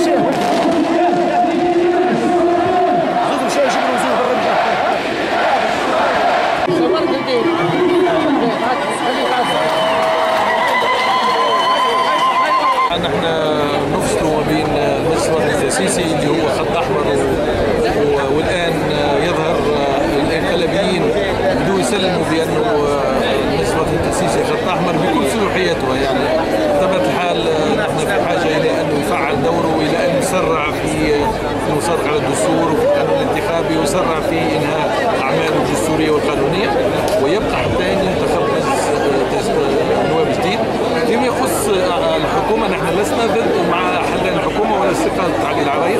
نحن نفصل ما بين المجلس الوطني التأسيسي اللي هو خط أحمر والآن يظهر الانقلابيين بدون يسلموا بأنه المجلس الوطني التأسيسي خط أحمر بكل صلاحياته. يعني بطبيعة الحال نحن في حاجة إلى أنه يفعل دوره وإلى أن يسرع في المصادقة على الدستور وفي القانون الانتخابي ويسرع في إنهاء أعماله الدستورية والقانونية، ويبقى حتى أن ينتخب مجلس نواب جديد. فيما يخص الحكومة نحن لسنا ضد مع حل الحكومة ولا استقالة علي العراير.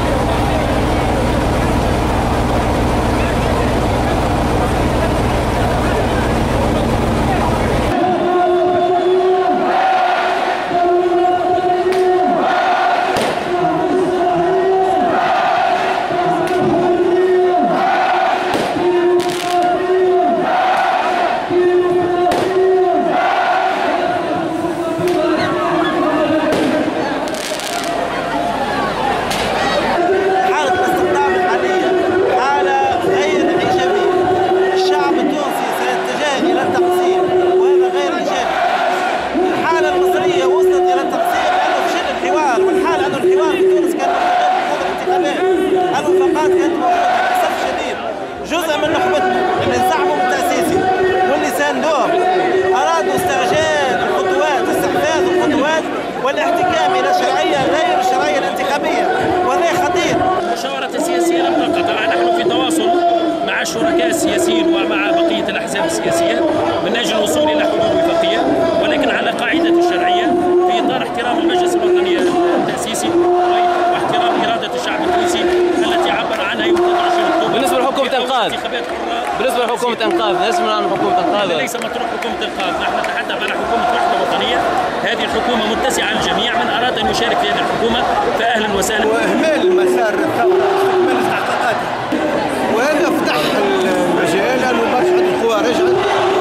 جزء من نخبتنا اللي انسحبوا من التأسيسي واللي ساندوهم أرادوا استعجال الخطوات، استحداث الخطوات والاحتكام إلى شرعية غير الشرعية الانتخابية، وهذا خطير. المشاورة السياسية لم تنقطع، نحن في تواصل مع الشركاء السياسيين ومع بقية الأحزاب السياسية من أجل الوصول إلى حلول وفاقية، ولكن على قاعدة الشرعية في إطار احترام المجلس الوطني التأسيسي واحترام إرادة الشعب التونسي التي عبر عنها يوم 23 أكتوبر. بالنسبة لحكومة إنقاذ، بالنسبة لحكومة إنقاذ نسمع عن حكومة إنقاذ. ليس مطروح حكومة إنقاذ، نحن نتحدث عن حكومة وحدة وطنية. هذه الحكومة متسعة للجميع، من أراد أن يشارك في هذه الحكومة فأهلا وسهلا. وإهمال مسار الثورة استكمال استحقاقاتها، وهذا فتح المجال أنه برشا القوى رجعت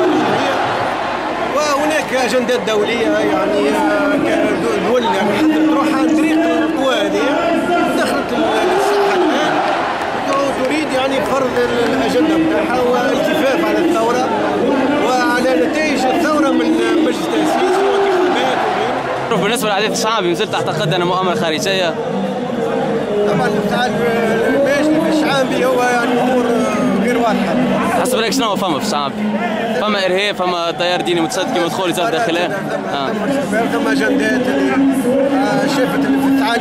وهناك أجندات دولية يعني دول حددت روحها عن طريق القوى هذه دخلت الساحة الآن تريد يعني فرض الأجندة نتاعها والالتفاف على الثورة وعلى نتائج الثورة من مجلس تأسيسي وانتخابات وغيره. بالنسبة للحديث الشعبي ما زلت تعتقد أنه مؤامرة خارجية؟ طبعا المجلس الشعبي هو يعني أمور غير واضحة. حسب رايك شنو فما في الشعب؟ فما إرهاب، فما تيار ديني متشدد كما دخول وزارة الداخلية؟ ثم أجندات اللي شافت اللي